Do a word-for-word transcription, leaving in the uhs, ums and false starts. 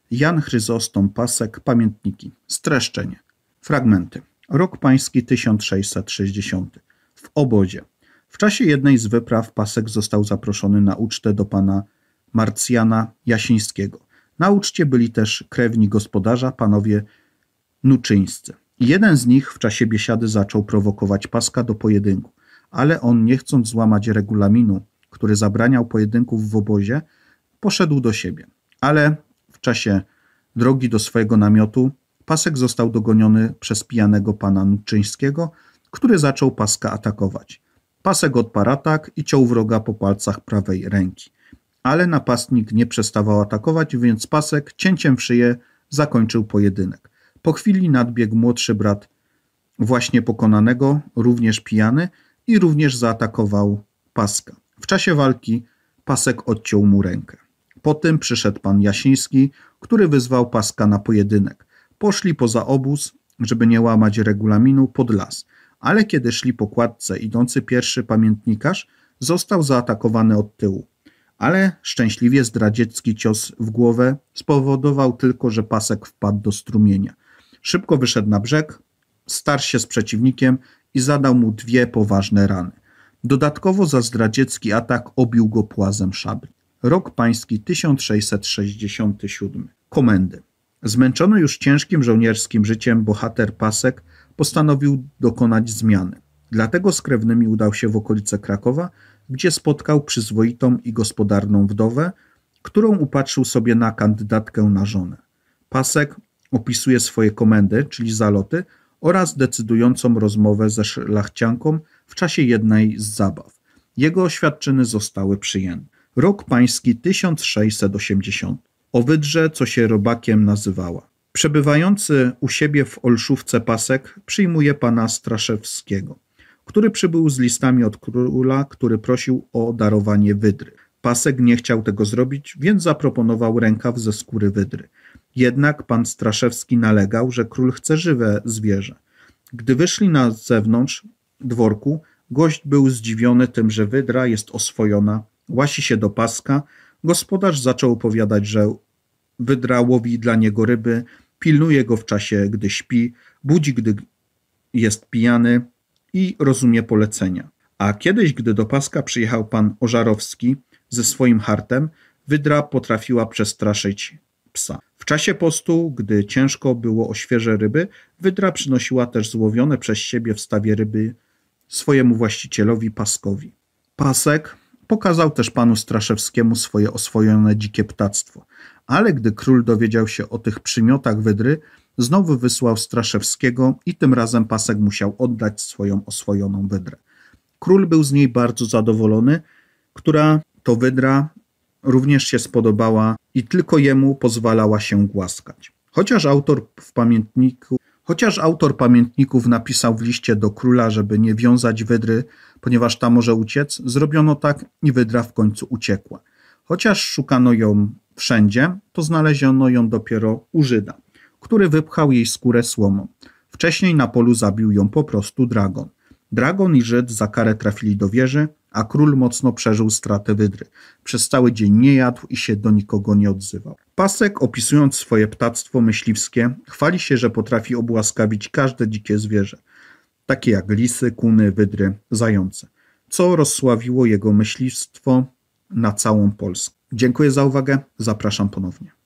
Jan Chryzostom Pasek, Pamiętniki. Streszczenie. Fragmenty. Rok pański tysiąc sześćset sześćdziesiąty. W obozie. W czasie jednej z wypraw Pasek został zaproszony na ucztę do pana Marcjana Jasińskiego. Na uczcie byli też krewni gospodarza, panowie Nuczyńscy. Jeden z nich w czasie biesiady zaczął prowokować Paska do pojedynku, ale on, nie chcąc złamać regulaminu, który zabraniał pojedynków w obozie, poszedł do siebie. Ale w czasie drogi do swojego namiotu Pasek został dogoniony przez pijanego pana Nuczyńskiego, który zaczął Paska atakować. Pasek odparł atak i ciął wroga po palcach prawej ręki. Ale napastnik nie przestawał atakować, więc Pasek cięciem w szyję zakończył pojedynek. Po chwili nadbiegł młodszy brat właśnie pokonanego, również pijany, i również zaatakował Paska. W czasie walki Pasek odciął mu rękę. Potem przyszedł pan Jasiński, który wyzwał Paska na pojedynek. Poszli poza obóz, żeby nie łamać regulaminu, pod las. Ale kiedy szli po kładce, idący pierwszy pamiętnikarz został zaatakowany od tyłu. Ale szczęśliwie zdradziecki cios w głowę spowodował tylko, że Pasek wpadł do strumienia. Szybko wyszedł na brzeg, starł się z przeciwnikiem i zadał mu dwie poważne rany. Dodatkowo za zdradziecki atak obił go płazem szabli. Rok pański tysiąc sześćset sześćdziesiąty siódmy. Komendy. Zmęczony już ciężkim żołnierskim życiem bohater Pasek postanowił dokonać zmiany. Dlatego z krewnymi udał się w okolice Krakowa, gdzie spotkał przyzwoitą i gospodarną wdowę, którą upatrzył sobie na kandydatkę na żonę. Pasek opisuje swoje komendy, czyli zaloty, oraz decydującą rozmowę ze szlachcianką w czasie jednej z zabaw. Jego oświadczyny zostały przyjęte. Rok pański tysiąc sześćset osiemdziesiąty. O wydrze, co się robakiem nazywała. Przebywający u siebie w Olszówce Pasek przyjmuje pana Straszewskiego, który przybył z listami od króla, który prosił o darowanie wydry. Pasek nie chciał tego zrobić, więc zaproponował rękaw ze skóry wydry. Jednak pan Straszewski nalegał, że król chce żywe zwierzę. Gdy wyszli na zewnątrz dworku, gość był zdziwiony tym, że wydra jest oswojona, łasi się do Paska. Gospodarz zaczął opowiadać, że wydra łowi dla niego ryby, pilnuje go w czasie, gdy śpi, budzi, gdy jest pijany i rozumie polecenia. A kiedyś, gdy do Paska przyjechał pan Ożarowski ze swoim hartem, wydra potrafiła przestraszyć psa. W czasie postu, gdy ciężko było o świeże ryby, wydra przynosiła też złowione przez siebie w stawie ryby swojemu właścicielowi Paskowi. Pasek pokazał też panu Straszewskiemu swoje oswojone dzikie ptactwo, ale gdy król dowiedział się o tych przymiotach wydry, znowu wysłał Straszewskiego i tym razem Pasek musiał oddać swoją oswojoną wydrę. Król był z niej bardzo zadowolony, która to wydra również się spodobała i tylko jemu pozwalała się głaskać. Chociaż autor w pamiętniku Chociaż autor pamiętników napisał w liście do króla, żeby nie wiązać wydry, ponieważ ta może uciec, zrobiono tak i wydra w końcu uciekła. Chociaż szukano ją wszędzie, to znaleziono ją dopiero u Żyda, który wypchał jej skórę słomą. Wcześniej na polu zabił ją po prostu dragon. Dragon i Żyd za karę trafili do wieży, a król mocno przeżył stratę wydry. Przez cały dzień nie jadł i się do nikogo nie odzywał. Pasek, opisując swoje ptactwo myśliwskie, chwali się, że potrafi obłaskawić każde dzikie zwierzę, takie jak lisy, kuny, wydry, zające, co rozsławiło jego myśliwstwo na całą Polskę. Dziękuję za uwagę, zapraszam ponownie.